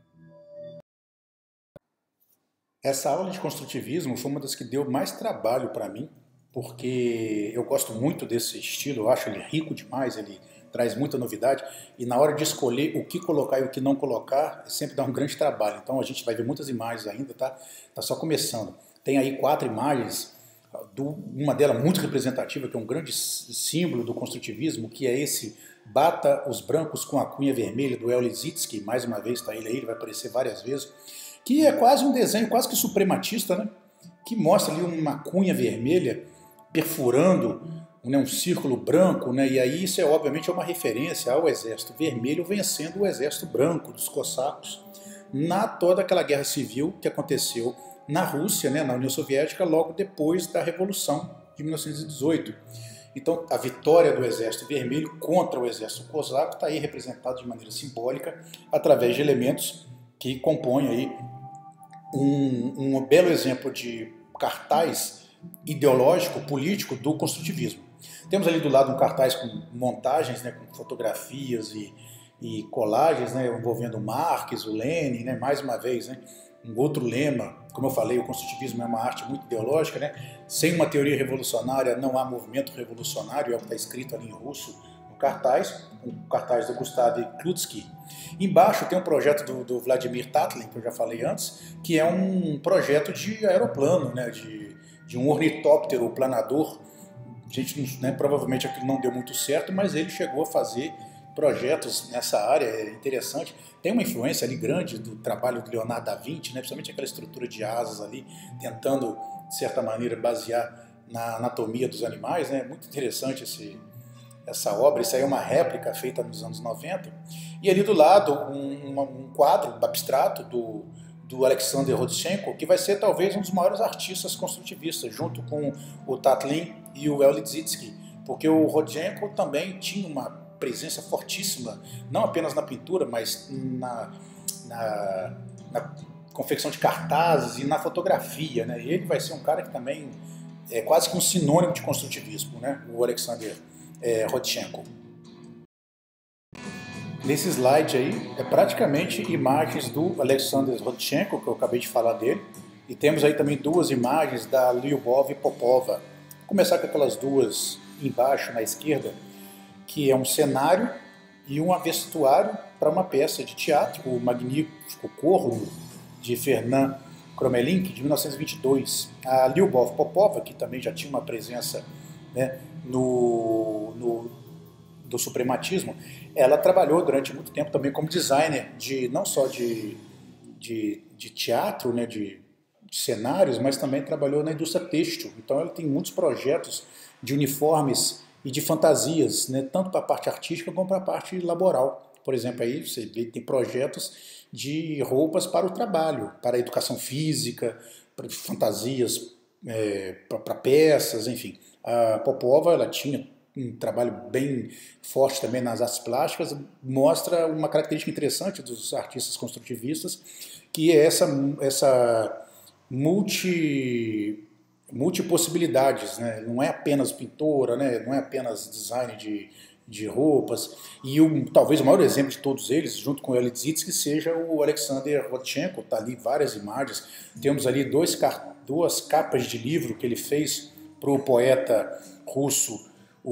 Essa aula de construtivismo foi uma das que deu mais trabalho para mim, porque eu gosto muito desse estilo, eu acho ele rico demais, ele traz muita novidade, e na hora de escolher o que colocar e o que não colocar, sempre dá um grande trabalho. Então a gente vai ver muitas imagens ainda, tá? Tá só começando. Tem aí quatro imagens, uma delas muito representativa, que é um grande símbolo do construtivismo, que é esse Bata os Brancos com a Cunha Vermelha, do El Lissitzky, mais uma vez está ele aí, ele vai aparecer várias vezes, que é quase um desenho quase que suprematista, né? Que mostra ali uma cunha vermelha perfurando, né, um círculo branco, né? E aí isso é obviamente é uma referência ao exército vermelho vencendo o exército branco dos cossacos na toda aquela guerra civil que aconteceu na Rússia, né, na União Soviética, logo depois da Revolução de mil novecentos e dezoito. Então, a vitória do Exército Vermelho contra o Exército Cosaco está aí representado de maneira simbólica através de elementos que compõem aí um, um belo exemplo de cartaz ideológico, político do construtivismo. Temos ali do lado um cartaz com montagens, né, com fotografias e, e colagens, né, envolvendo Marx, o Lenin, né, mais uma vez, né, um outro lema. Como eu falei, o construtivismo é uma arte muito ideológica, né? Sem uma teoria revolucionária não há movimento revolucionário, é o que está escrito ali em russo no cartaz, o cartaz do Gustav Klutsky. Embaixo tem um projeto do, do Vladimir Tatlin, que eu já falei antes, que é um projeto de aeroplano, né? de, de um ornitóptero planador. A gente, né, provavelmente aquilo não deu muito certo, mas ele chegou a fazer projetos nessa área, é interessante. Tem uma influência ali grande do trabalho do Leonardo da Vinci, né, principalmente aquela estrutura de asas ali, tentando, de certa maneira, basear na anatomia dos animais, né? Muito interessante esse, essa obra. Isso aí é uma réplica feita nos anos noventa. E ali do lado, um, um quadro abstrato do, do Alexander Rodchenko, que vai ser talvez um dos maiores artistas construtivistas, junto com o Tatlin e o El Lissitzky, porque o Rodchenko também tinha uma presença fortíssima, não apenas na pintura, mas na, na, na confecção de cartazes e na fotografia, né? Ele vai ser um cara que também é quase que um sinônimo de construtivismo, né? O Alexander é, Rodchenko. Nesse slide aí, é praticamente imagens do Alexander Rodchenko, que eu acabei de falar dele, e temos aí também duas imagens da Lyubov Popova. Vou começar com aquelas duas embaixo na esquerda, que é um cenário e um vestuário para uma peça de teatro, o magnífico Corvo, de Fernand Kromelink, de mil novecentos e vinte e dois. A Lyubov Popova, que também já tinha uma presença, né, no, no, do suprematismo, ela trabalhou durante muito tempo também como designer, de, não só de, de, de teatro, né, de, de cenários, mas também trabalhou na indústria têxtil. Então ela tem muitos projetos de uniformes e de fantasias, né, tanto para a parte artística como para a parte laboral. Por exemplo, aí você vê que tem projetos de roupas para o trabalho, para a educação física, para fantasias é, para peças, enfim. A Popova, ela tinha um trabalho bem forte também nas artes plásticas, mostra uma característica interessante dos artistas construtivistas, que é essa, essa multi... multipossibilidades, né? Não é apenas pintora, né? Não é apenas design de, de roupas. E o, talvez o maior exemplo de todos eles, junto com o El Lissitzky, seja o Alexander Rodchenko. Está ali várias imagens. Temos ali dois, duas capas de livro que ele fez para o poeta russo,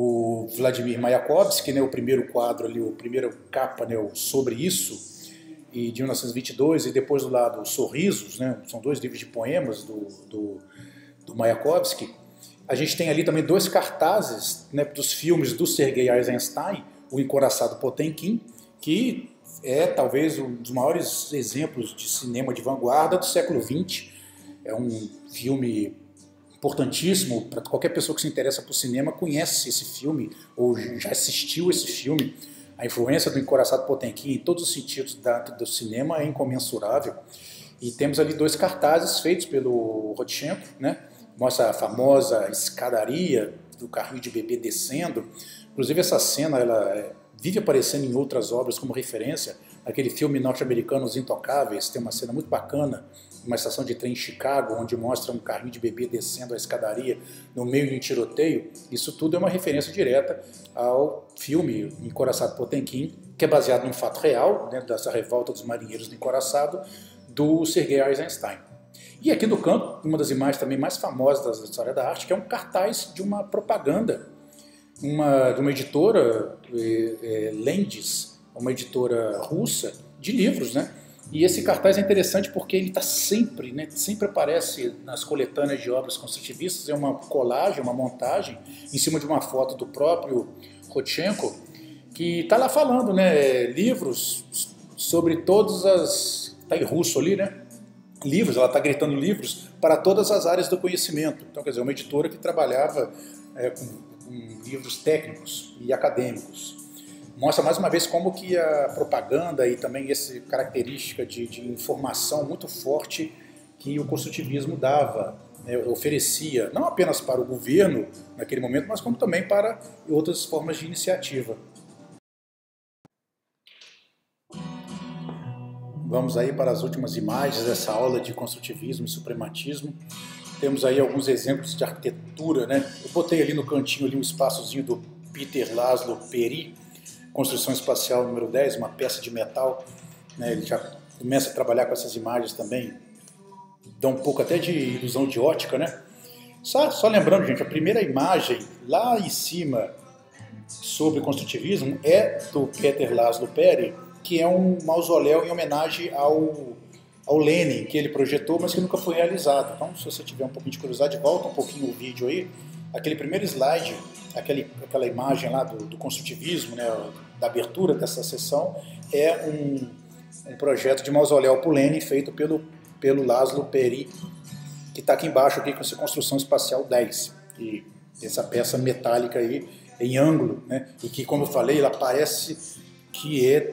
o Vladimir Mayakovsky, né? O primeiro quadro ali, o primeiro capa, né? O Sobre Isso, e de mil novecentos e vinte e dois, e depois do lado Sorrisos, né? São dois livros de poemas do, do do Mayakovsky. A gente tem ali também dois cartazes, né, dos filmes do Sergei Eisenstein, o Encoraçado Potemkin, que é talvez um dos maiores exemplos de cinema de vanguarda do século vinte. É um filme importantíssimo para qualquer pessoa que se interessa por cinema, conhece esse filme ou já assistiu esse filme. A influência do Encoraçado Potemkin em todos os sentidos do cinema é incomensurável. E temos ali dois cartazes feitos pelo Rodchenko, né? Mostra a famosa escadaria do carrinho de bebê descendo. Inclusive essa cena ela vive aparecendo em outras obras como referência. Aquele filme norte-americano Os Intocáveis tem uma cena muito bacana, uma estação de trem em Chicago, onde mostra um carrinho de bebê descendo a escadaria no meio de um tiroteio. Isso tudo é uma referência direta ao filme Encoraçado Potemkin, que é baseado num fato real, né, dessa revolta dos marinheiros do Encoraçado, do Sergei Eisenstein. E aqui no canto, uma das imagens também mais famosas da história da arte, que é um cartaz de uma propaganda, uma, de uma editora, é, é, Lendis, uma editora russa, de livros, né? E esse cartaz é interessante porque ele está sempre, né, sempre aparece nas coletâneas de obras construtivistas, é uma colagem, uma montagem, em cima de uma foto do próprio Rodchenko, que está lá falando, né, livros sobre todas as... está em russo ali, né? Livros, ela está gritando livros para todas as áreas do conhecimento. Então, quer dizer, uma editora que trabalhava é, com, com livros técnicos e acadêmicos. Mostra mais uma vez como que a propaganda e também essa característica de, de informação muito forte que o construtivismo dava né, oferecia, não apenas para o governo naquele momento, mas como também para outras formas de iniciativa. Vamos aí para as últimas imagens dessa aula de construtivismo e suprematismo. Temos aí alguns exemplos de arquitetura, né? Eu botei ali no cantinho ali um espaçozinho do Peter Laszlo Peri, Construção Espacial número dez, uma peça de metal, né? Ele já começa a trabalhar com essas imagens também, dá um pouco até de ilusão de ótica, né? Só, só lembrando, gente, a primeira imagem lá em cima sobre construtivismo é do Peter Laszlo Peri, que é um mausoléu em homenagem ao, ao Lenin, que ele projetou, mas que nunca foi realizado. Então, se você tiver um pouquinho de curiosidade, volta um pouquinho o vídeo aí. Aquele primeiro slide, aquele, aquela imagem lá do, do construtivismo, né, da abertura dessa sessão, é um, um projeto de mausoléu para o Lenin feito pelo, pelo Laszlo Peri, que está aqui embaixo aqui com essa Construção Espacial dez. E essa peça metálica aí em ângulo, né, e que, como eu falei, ela parece que é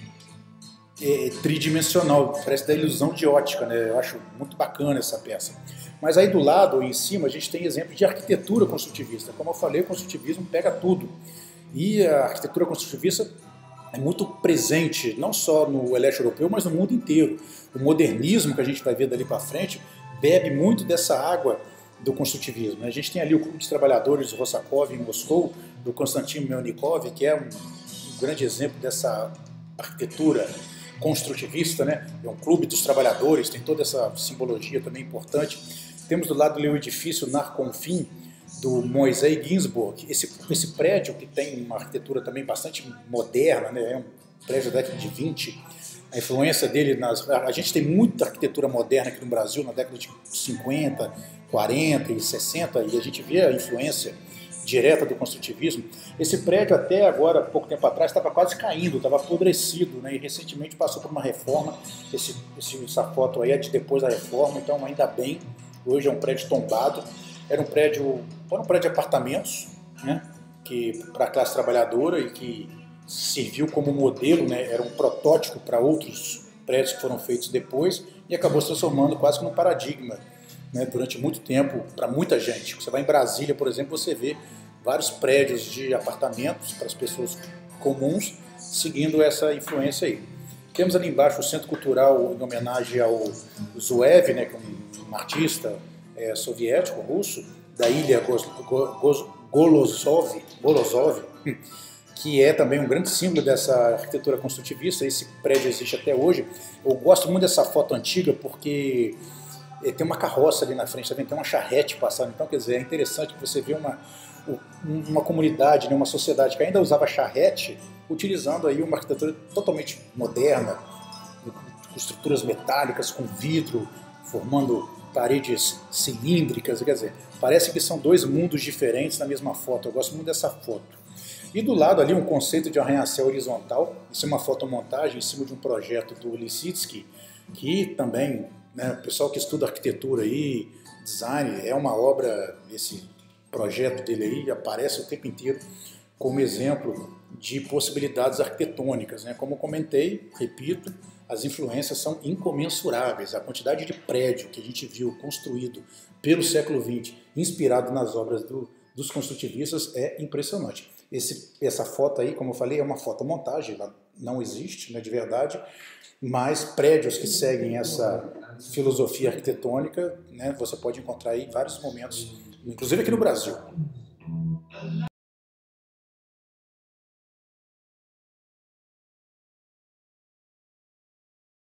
É tridimensional, parece da ilusão de ótica, né? Eu acho muito bacana essa peça. Mas aí do lado, em cima, a gente tem exemplos de arquitetura construtivista. Como eu falei, o construtivismo pega tudo. E a arquitetura construtivista é muito presente, não só no leste europeu, mas no mundo inteiro. O modernismo que a gente vai ver dali para frente bebe muito dessa água do construtivismo. A gente tem ali o Clube dos Trabalhadores de Rossakov em Moscou, do Konstantin Melnikov, que é um, um grande exemplo dessa arquitetura construtivista, né? É um clube dos trabalhadores, tem toda essa simbologia também importante. Temos do lado ali o edifício Narconfin, do Moisés Ginsburg, esse, esse prédio que tem uma arquitetura também bastante moderna, né? É um prédio da década de vinte, a influência dele nas... A gente tem muita arquitetura moderna aqui no Brasil, na década de cinquenta, quarenta e sessenta, e a gente vê a influência direta do construtivismo. Esse prédio até agora, pouco tempo atrás, estava quase caindo, estava apodrecido, né? E recentemente passou por uma reforma. Esse, esse, essa foto aí é de depois da reforma, então ainda bem, hoje é um prédio tombado. Era um prédio, era um prédio de apartamentos, né? Que, para a classe trabalhadora e que serviu como modelo, né? Era um protótipo para outros prédios que foram feitos depois e acabou se transformando quase que num paradigma, né, durante muito tempo, para muita gente. Você vai em Brasília, por exemplo, você vê vários prédios de apartamentos para as pessoas comuns, seguindo essa influência aí. Temos ali embaixo o Centro Cultural em homenagem ao Zuev, né, que é um, um artista é, soviético, russo, da ilha Golozov, Golozov, que é também um grande símbolo dessa arquitetura construtivista. Esse prédio existe até hoje. Eu gosto muito dessa foto antiga porque tem uma carroça ali na frente, também tem uma charrete passando, então quer dizer, é interessante que você vê uma, uma comunidade, né, uma sociedade que ainda usava charrete, utilizando aí uma arquitetura totalmente moderna, com estruturas metálicas, com vidro, formando paredes cilíndricas, quer dizer, parece que são dois mundos diferentes na mesma foto. Eu gosto muito dessa foto. E do lado ali um conceito de arranha-céu horizontal, isso é uma fotomontagem em cima de um projeto do Lissitsky, que também, né, o pessoal que estuda arquitetura aí, design, é uma obra, esse projeto dele aí aparece o tempo inteiro como exemplo de possibilidades arquitetônicas, né? Como eu comentei, repito, as influências são incomensuráveis. A quantidade de prédio que a gente viu construído pelo século vinte, inspirado nas obras do, dos construtivistas, é impressionante. Esse, essa foto aí, como eu falei, é uma fotomontagem, ela não existe, né, de verdade, mas prédios que seguem essa filosofia arquitetônica, né, você pode encontrar aí em vários momentos, inclusive aqui no Brasil.